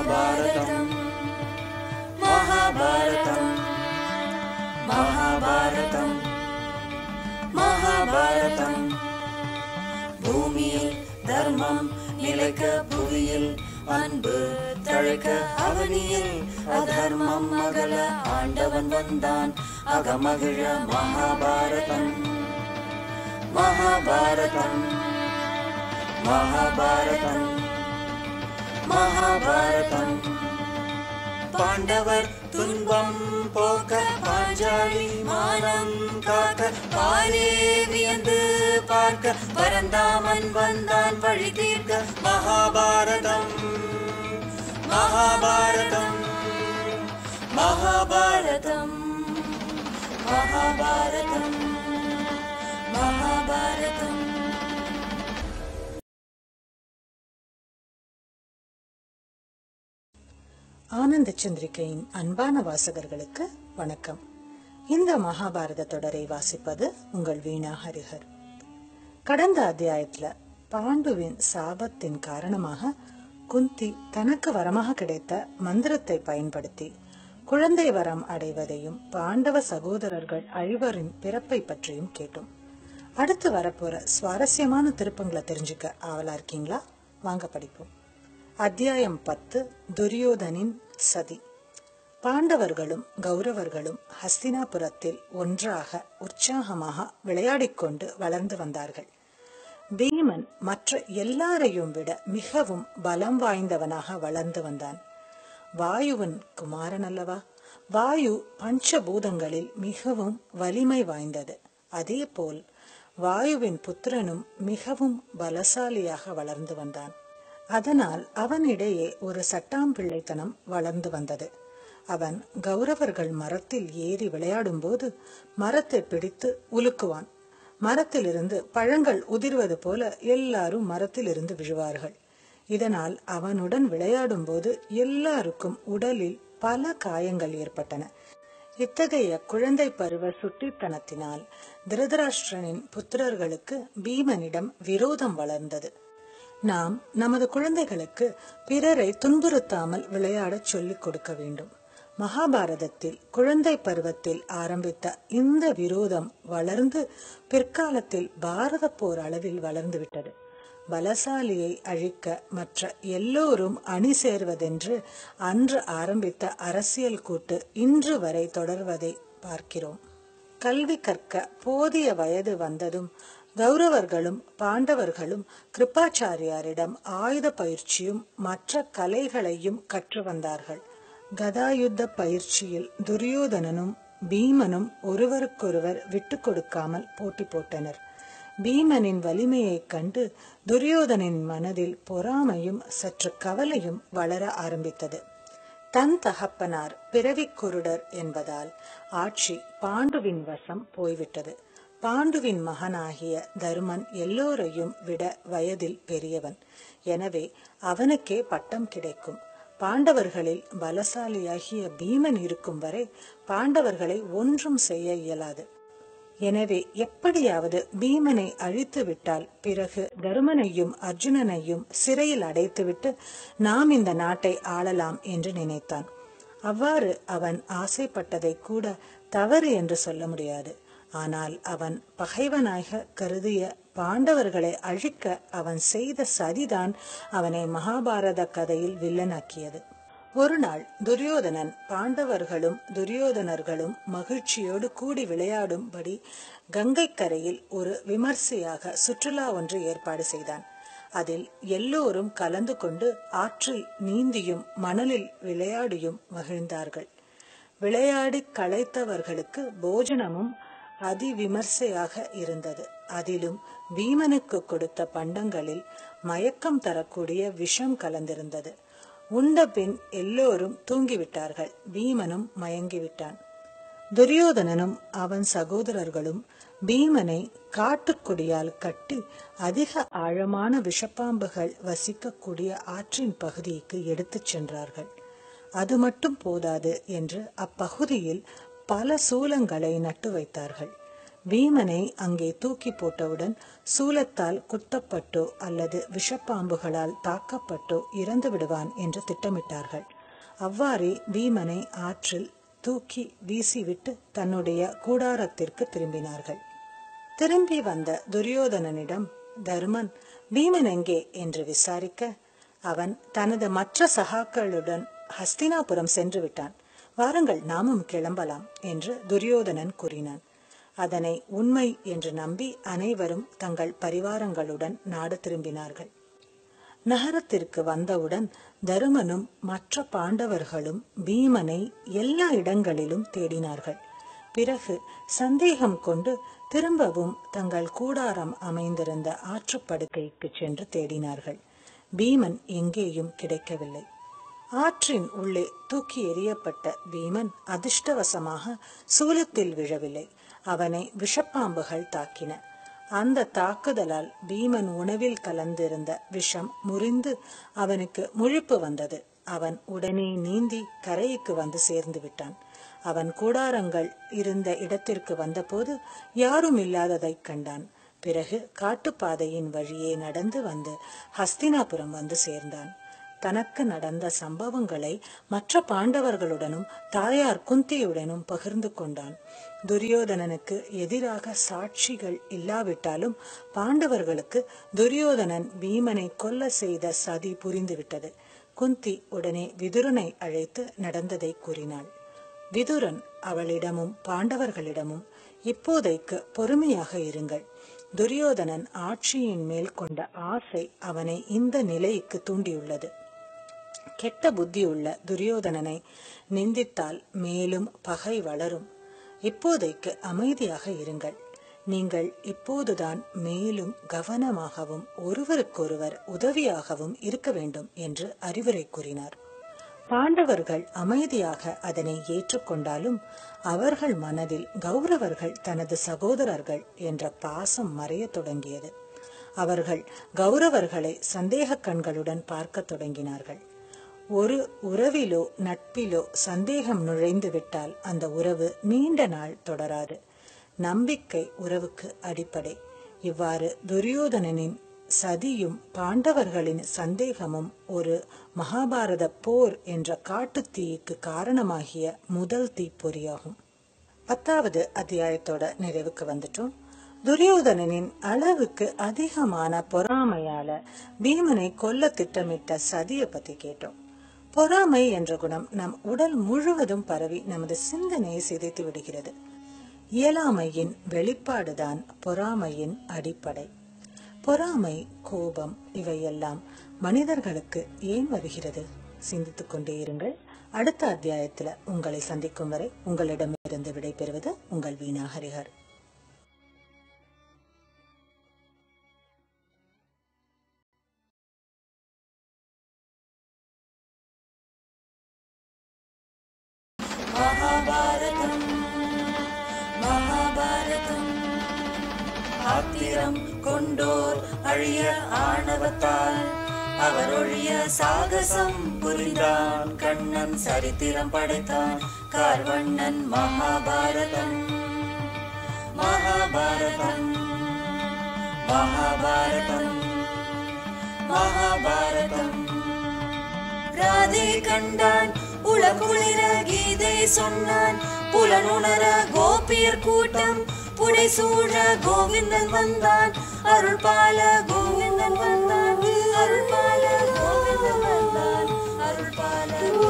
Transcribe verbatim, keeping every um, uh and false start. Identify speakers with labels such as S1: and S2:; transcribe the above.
S1: மகாபாரதம் மகாபாரதம் மகாபாரதம் மகாபாரதம். பூமியில் தர்மம் நிலைக்க, புவியில் அன்பு தழைக்க, அவனியில் அதர்மம் அகல ஆண்டவன் வந்தான் அகமகிழ. மகாபாரதம் மகாபாரதம் மகாபாரதம் மகாபாரதம். பாண்டவர் துன்பம் போக்க, பாஞ்சாலி மானம் காக்க, பாரே வியந்து பார்க்க, பரந்தாமன் வந்தான் வழி தீர்க்க. மகாபாரதம் மகாபாரதம் மகாபாரதம் மகாபாரதம் மகாபாரதம்.
S2: ஆனந்த சந்திரிகையின் அன்பான வாசகர்களுக்கு வணக்கம். இந்த மகாபாரத தொடரை வாசிப்பது உங்கள் வீணா ஹரிஹர். கடந்த அத்தியாயத்துல பாண்டுவின் சாபத்தின் காரணமாக குந்தி தனக்கு வரமாக கிடைத்த மந்திரத்தை பயன்படுத்தி குழந்தை வரம் அடைவதையும் பாண்டவ சகோதரர்கள் ஐவரின் பிறப்பை பற்றியும் கேட்டோம். அடுத்து வரப்போற சுவாரஸ்யமான திருப்பங்களை தெரிஞ்சுக்க ஆவலா இருக்கீங்களா? வாங்க படிப்போம். அத்தியாயம் பத்து. துரியோதனின் சதி. பாண்டவர்களும் கௌரவர்களும் ஹஸ்தினாபுரத்தில் ஒன்றாக உற்சாகமாக விளையாடிக்கொண்டு வளர்ந்து வந்தார்கள். பீமன் மற்ற எல்லாரையும் விட மிகவும் பலம் வாய்ந்தவனாக வளர்ந்து வந்தான். வாயுவின் குமாரன் அல்லவா? வாயு பஞ்சபூதங்களில் மிகவும் வலிமை வாய்ந்தது. அதே போல் வாயுவின் புத்திரனும் மிகவும் பலசாலியாக வளர்ந்து வந்தான். அதனால் அவனிடையே ஒரு சட்டாம்பிள்ளைத்தனம் வளர்ந்து வந்தது. அவன் கௌரவர்கள் மரத்தில் ஏறி விளையாடும் போது மரத்தை பிடித்து உலுக்குவான். மரத்திலிருந்து பழங்கள் உதிர்வது போல எல்லாரும் மரத்திலிருந்து விழுவார்கள். இதனால் அவனுடன் விளையாடும் போது எல்லாருக்கும் உடலில் பல காயங்கள் ஏற்பட்டன. இத்தகைய குழந்தை பருவ சுட்டித்தனத்தினால் திருதராஷ்டிரனின் புத்திரர்களுக்கு பீமனிடம் விரோதம் வளர்ந்தது. நாம் நமது குழந்தைகளுக்கு பிறரை துன்புறுத்தாமல் விளையாட சொல்லிக் கொடுக்க வேண்டும். மகாபாரதத்தில் குழந்தை பருவத்தில் ஆரம்பித்த இந்த விரோதம் வளர்ந்து பிற்காலத்தில் பாரத போர் அளவில் வளர்ந்துவிட்டது. பலசாலியை அழிக்க மற்ற எல்லோரும் அணி சேர்வதென்று அன்று ஆரம்பித்த அரசியல் கூட்டு இன்று வரை தொடர்வதை பார்க்கிறோம். கல்வி கற்க போதிய வயது வந்ததும் கௌரவர்களும் பாண்டவர்களும் கிருபாச்சாரியாரிடம் ஆயுத பயிற்சியும் மற்ற கலைகளையும் கற்று வந்தார்கள். கதாயுத்த பயிற்சியில் துரியோதனனும் பீமனும் ஒருவருக்கொருவர் விட்டு கொடுக்காமல் போட்டி போட்டனர். பீமனின் வலிமையை கண்டு துரியோதனின் மனதில் பொறாமையும் சற்று கவலையும் வளர ஆரம்பித்தது. தன் தகப்பனார் பிறவி குருடர் என்பதால் ஆட்சி பாண்டுவின் வசம் போய்விட்டது. பாண்டுவின் மகனாகிய தருமன் எல்லோரையும் விட வயதில் பெரியவன். எனவே அவனுக்கே பட்டம் கிடைக்கும். பாண்டவர்களில் பலசாலியாகிய பீமன் இருக்கும் வரை பாண்டவர்களை ஒன்றும் செய்ய இயலாது. எனவே எப்படியாவது பீமனை அழித்து விட்டால் பிறகு தருமனையும் அர்ஜுனனையும் சிறையில் அடைத்துவிட்டு நாம் இந்த நாட்டை ஆளலாம் என்று நினைத்தான். அவ்வாறு அவன் ஆசைப்பட்டதை கூட தவறு என்று சொல்ல முடியாது. ஆனால் அவன் பகைவனாக கருதிய பாண்டவர்களை அழிக்க அவன் செய்த சதிதான் அவனை மகாபாரத கதையில் வில்லனாக்கியது. ஒரு நாள் துரியோதனன் பாண்டவர்களும் துரியோதனர்களும் மகிழ்ச்சியோடு கூடி விளையாடும்படி கங்கை கரையில் ஒரு விமர்சையாக சுற்றுலா ஒன்று ஏற்பாடு செய்தான். அதில் எல்லோரும் கலந்து கொண்டு ஆற்றில் நீந்தியும் மணலில் விளையாடியும் மகிழ்ந்தார்கள். விளையாடி களைத்தவர்களுக்கு போஜனமும் அதிவிமர்சையாக இருந்தது. அதிலும் பீமனுக்கு கொடுத்த பண்டங்களில் மயக்கம் தரக்கூடிய விஷம் கலந்திருந்தது. உண்ட பின் எல்லோரும் தூங்கிவிட்டார்கள். பீமனும் மயங்கிவிட்டான். துரியோதனனும் அவன் சகோதரர்களும் பீமனை காட்டுக்கொடியால் கட்டி அதிக ஆழமான விஷப்பாம்புகள் வசிக்கக்கூடிய ஆற்றின் பகுதிக்கு எடுத்துச் சென்றார்கள். அது மட்டும் போதாது என்று அப்பகுதியில் பல சூலங்களை நட்டு வைத்தார்கள். வீமனை அங்கே தூக்கி போட்டவுடன் சூலத்தால் குத்தப்பட்டோ அல்லது விஷப்பாம்புகளால் தாக்கப்பட்டோ இறந்து விடுவான் என்று திட்டமிட்டார்கள். அவ்வாறே வீமனை ஆற்றில் தூக்கி வீசிவிட்டு தன்னுடைய கூடாரத்திற்கு திரும்பினார்கள். திரும்பி வந்த துரியோதனனிடம் தருமன் பீமன் எங்கே என்று விசாரிக்க, அவன் தனது மற்ற சகாக்களுடன் ஹஸ்தினாபுரம் சென்று விட்டான், வாருங்கள் நாமும் கிளம்பலாம் என்று துரியோதனன் கூறினான். அதனை உண்மை என்று நம்பி அனைவரும் தங்கள் பரிவாரங்களுடன் நாடு திரும்பினார்கள். நகரத்திற்கு வந்தவுடன் தருமனும் மற்ற பாண்டவர்களும் பீமனை எல்லா இடங்களிலும் தேடினார்கள். பிறகு சந்தேகம் கொண்டு திரும்பவும் தங்கள் கூடாரம் அமைந்திருந்த ஆற்றுப்படுக்கைக்கு சென்று தேடினார்கள். பீமன் எங்கேயும் கிடைக்கவில்லை. ஆற்றின் உள்ளே தூக்கி எறியப்பட்ட பீமன் அதிர்ஷ்டவசமாக சூலத்தில் விழவில்லை. அவனை விஷப்பாம்புகள் தாக்கின. அந்த தாக்குதலால் பீமன் உணவில் கலந்திருந்த விஷம் முறிந்து அவனுக்கு முழிப்பு வந்தது. அவன் உடனே நீந்தி கரைக்கு வந்து சேர்ந்து விட்டான். அவன் கூடாரங்கள் இருந்த இடத்திற்கு வந்தபோது யாரும் இல்லாததை கண்டான். பிறகு காட்டுப்பாதையின் வழியே நடந்து வந்து ஹஸ்தினாபுரம் வந்து சேர்ந்தான். தனக்கு நடந்த சம்பவங்களை மற்ற பாண்டவர்களுடனும் தாயார் குந்தியுடனும் பகிர்ந்து கொண்டான். துரியோதனனுக்கு எதிராக சாட்சிகள் இல்லாவிட்டாலும் பாண்டவர்களுக்கு துரியோதனன் பீமனை கொல்ல செய்த சதி புரிந்துவிட்டது. குந்தி உடனே விதுரனை அழைத்து நடந்ததை கூறினாள். விதுரன் அவளிடமும் பாண்டவர்களிடமும், இப்போதைக்கு பொறுமையாக இருங்கள். துரியோதனன் ஆட்சியின் மேல் கொண்ட ஆசை அவனை இந்த நிலைக்கு தூண்டியுள்ளது. கெட்ட புத்தியுள்ள துரியோதனனை நிந்தித்தால் மேலும் பகை வளரும். இப்போதைக்கு அமைதியாக இருங்கள். நீங்கள் இப்போதுதான் மேலும் கவனமாகவும் ஒருவருக்கொருவர் உதவியாகவும் இருக்க வேண்டும் என்று அறிவுரை கூறினார். பாண்டவர்கள் அமைதியாக அதனை ஏற்றுக்கொண்டாலும் அவர்கள் மனதில் கௌரவர்கள் தனது சகோதரர்கள் என்ற பாசம் மறைய தொடங்கியது. அவர்கள் கௌரவர்களை சந்தேக கண்களுடன் பார்க்க தொடங்கினார்கள். ஒரு உறவிலோ நட்பிலோ சந்தேகம் நுழைந்து விட்டால் அந்த உறவு நீண்ட நாள் தொடராது. நம்பிக்கை உறவுக்கு அடிப்படை. இவ்வாறு துரியோதனனின் சதியும் பாண்டவர்களின் சந்தேகமும் ஒரு மகாபாரத போர் என்ற காட்டு தீக்கு காரணமாகிய முதல் தீப்பொறியாகும். பத்தாவது அத்தியாயத்தோட நிறைவுக்கு வந்துட்டோம். துரியோதனனின் அளவுக்கு அதிகமான பொறாமையால பீமனை கொல்ல திட்டமிட்ட சதியை பத்தி கேட்டோம். பொறாமை என்ற குணம் நம் உடல் முழுவதும் பரவி நமது சிந்தனையை சிதைத்து விடுகிறது. இயலாமையின் வெளிப்பாடுதான் பொறாமையின் அடிப்படை. பொறாமை, கோபம் இவையெல்லாம் மனிதர்களுக்கு ஏன் வருகிறது? சிந்தித்துக் கொண்டே இருங்கள். அடுத்த அத்தியாயத்துல உங்களை சந்திக்கும் வரை உங்களிடமிருந்து விடைபெறுவது உங்கள் வீணா ஹரிஹர்.
S1: மகாபாரதம் மகாபாரதம் ஆத்திரம் கொண்டோர் அழிய ஆணவத்தால் அவரொழிய சாகசம் புரிந்தான். கண்ணன் சரித்திரம் படைத்தான் கார்வண்ணன். மகாபாரதம் மகாபாரதம் மகாபாரதம் மகாபாரதம் ராதை கண்டான், உலகுளிர கீதை சொன்னான். புலனுணர கோபியர் கூட்டம் புடை சூழ கோவிந்தன் வந்தான். அருள் பால கோவிந்தன் வந்தான். அருள் பால கோவிந்தன் வந்தான். அருள் பால